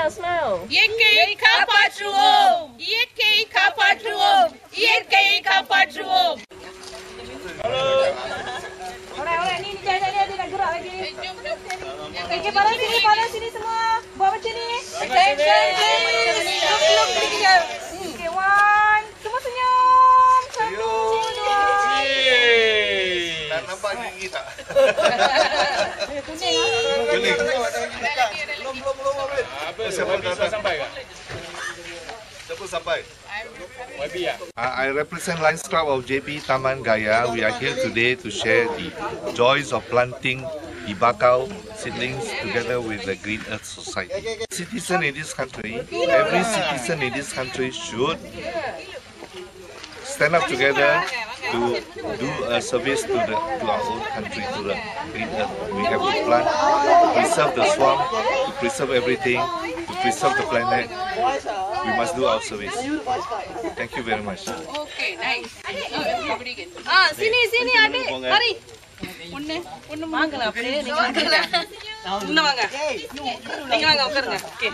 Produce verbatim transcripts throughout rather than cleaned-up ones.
Smile, smile. Iyakai kapachuom. Iyakai kapachuom. Iyakai kapachuom. Halo. Orang, orang ni, ni jangan dia dia nak gerak lagi. Okey, panas sini, panas sini semua. Buat macam ni. Attention, please. Look, look, tiga. Okey, one. Semua senyum. Satu, dua. Nak nampak gigi tak? Kuning. Kuning. Belum, belum, belum. Apa? Siapa dah sampai ke? Siapa sampai? Uh, I represent Lions Club of J B Taman Gaya. We are here today to share the joys of planting the bakau seedlings together with the Green Earth Society. Citizen in this country, every citizen in this country should stand up together to do a service to the to our own country, to the Green Earth. We have to plant, to preserve the swamp, to preserve everything, to preserve the planet. We must do our service. Thank you very much. Okay, nice. Ah, sini, sini adik. Mari. Unne, unne mangala apne, ni mangala. Unne mangga. Ni mangga ukarga. Okay.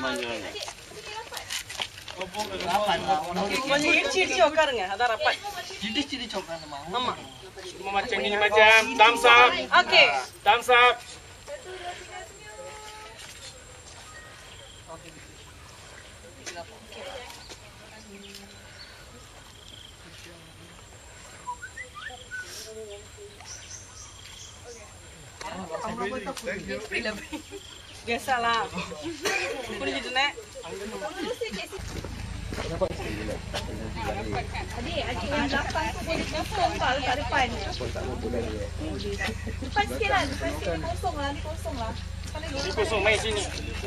Okey, ciri-ciri ukarga, ada rapat. Ciri-ciri ukarga mama. Semua macam ni macam thumbs up. Okey. Thumbs up. Biasalah. Boleh gitu nak? Adik, adik yang lapan tu boleh kosong tak letak depan? Depan sikit lah, depan sikit ni kosong lah, ni kosong lah. Ni kosong, main sini.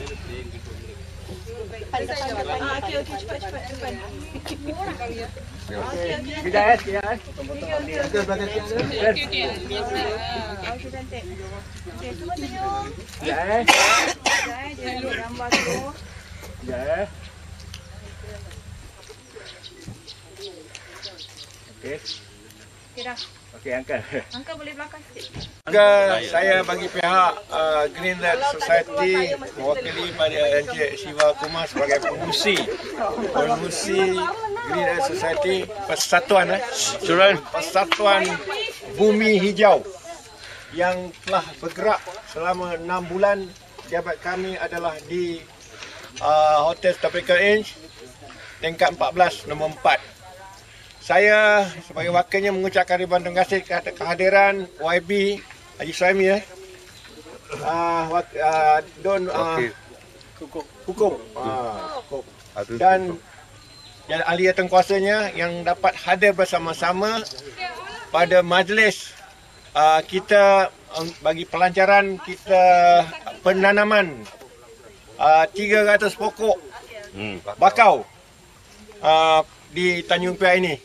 Ah, okey, okey, cepat, cepat, depan. Okey, okey. Kejap eh, kejap eh. Okey, okey. Okey, cantik. Okey, semua senyum. Kejap eh. Sekejap eh, dia ambil gambar tu. Kejap eh. Okey. Okey dah. Okey, Uncle. Uncle boleh belakang sikit. Saya bagi pihak uh, Green Earth Society mewakili pada Encik Siva Kumar sebagai pengurusi pengurusi Green Earth Society Persatuan eh Persatuan Bumi Hijau yang telah bergerak selama enam bulan. Jabat kami adalah di uh, Hotel Tropical Inch tingkat empat belas nombor empat. Saya sebagai wakilnya mengucapkan ribuan terima kasih ke kehadiran Y B Haji Suhaimi eh. Ah uh, uh, Don uh, Kukup. Kukup. Ah, Kukup. Dan yang ahli tengkuasanya yang dapat hadir bersama-sama pada majlis uh, kita um, bagi pelancaran kita penanaman uh, tiga ratus pokok hmm. bakau uh, di Tanjung Piai ini.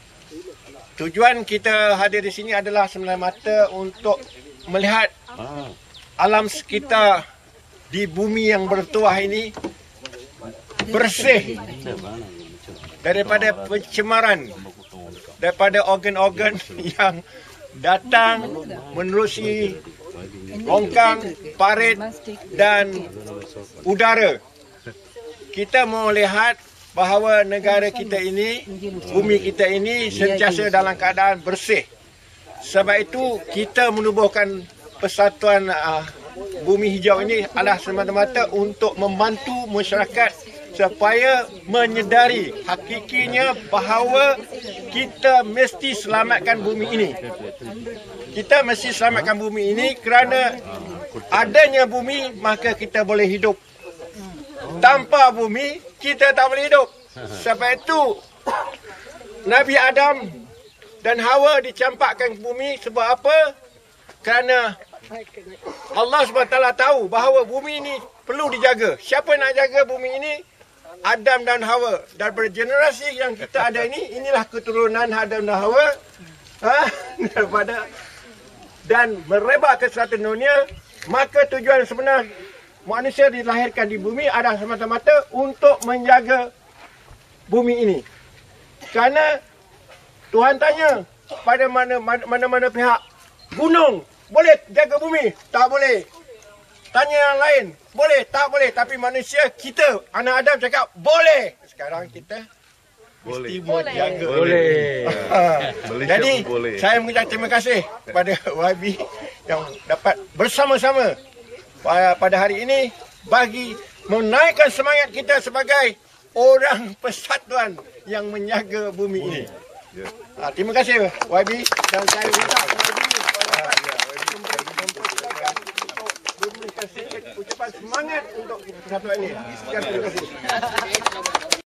Tujuan kita hadir di sini adalah semata-mata untuk melihat alam sekitar di bumi yang bertuah ini bersih daripada pencemaran, daripada organ-organ yang datang menerusi longkang, parit dan udara. Kita mau lihat bahawa negara kita ini, bumi kita ini sentiasa dalam keadaan bersih. Sebab itu kita menubuhkan Persatuan uh, Bumi Hijau ini adalah semata-mata untuk membantu masyarakat supaya menyedari hakikinya bahawa kita mesti selamatkan bumi ini. Kita mesti selamatkan bumi ini kerana adanya bumi maka kita boleh hidup. Tanpa bumi, kita tak boleh hidup. Sebab itu, Nabi Adam dan Hawa dicampakkan ke bumi sebab apa? Kerana Allah subhanahu wa taala tahu bahawa bumi ini perlu dijaga. Siapa nak jaga bumi ini? Adam dan Hawa. Dan bergenerasi yang kita ada ini, inilah keturunan Adam dan Hawa. Ha? Daripada dan merebak ke seluruh dunia, maka tujuan sebenar manusia dilahirkan di bumi adalah semata-mata untuk menjaga bumi ini. Kerana Tuhan tanya pada mana-mana pihak, gunung boleh jaga bumi? Tak boleh. Tanya yang lain, boleh, tak boleh. Tapi manusia, kita, anak Adam cakap boleh. Sekarang kita Boleh. mesti menjaga. Boleh. Malaysia Jadi, pun boleh. saya mengucap terima kasih kepada Y B yang dapat bersama-sama pada pada hari ini bagi menaikkan semangat kita sebagai orang persatuan yang menjaga bumi ini. Ya. Ha, terima kasih Y B dan saya ucap Y B memberikan sedikit ucapan semangat untuk persatuan ini. Sekian, terima kasih.